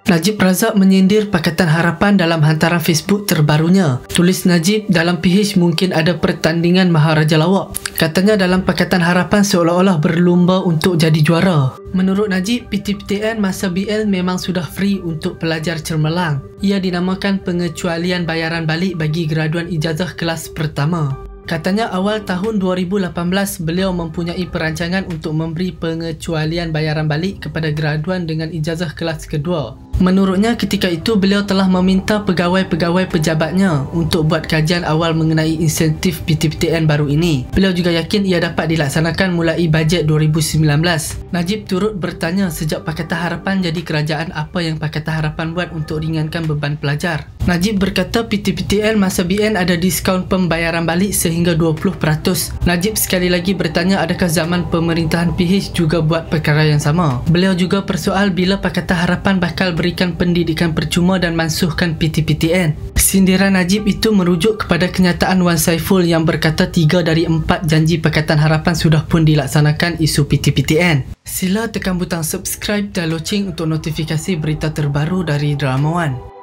Najib Razak menyindir Pakatan Harapan dalam hantaran Facebook terbarunya. Tulis Najib, dalam PH mungkin ada pertandingan Maharaja Lawak. Katanya dalam Pakatan Harapan seolah-olah berlumba untuk jadi juara. Menurut Najib, PTPTN masa BL memang sudah free untuk pelajar cermelang. Ia dinamakan pengecualian bayaran balik bagi graduan ijazah kelas pertama. Katanya awal tahun 2018 beliau mempunyai perancangan untuk memberi pengecualian bayaran balik kepada graduan dengan ijazah kelas kedua. Menurutnya ketika itu beliau telah meminta pegawai-pegawai pejabatnya untuk buat kajian awal mengenai insentif PTPTN baru ini. Beliau juga yakin ia dapat dilaksanakan mulai bajet 2019. Najib turut bertanya sejak Pakatan Harapan jadi kerajaan apa yang Pakatan Harapan buat untuk ringankan beban pelajar. Najib berkata PTPTN masa BN ada diskaun pembayaran balik sehingga 20%. Najib sekali lagi bertanya adakah zaman pemerintahan PH juga buat perkara yang sama. Beliau juga persoal bila Pakatan Harapan bakal berikan pendidikan percuma dan mansuhkan PTPTN. Sindiran Najib itu merujuk kepada kenyataan Wan Saiful yang berkata 3 dari 4 janji Pakatan Harapan sudah pun dilaksanakan isu PTPTN. Sila tekan butang subscribe dan loceng untuk notifikasi berita terbaru dari Drama One.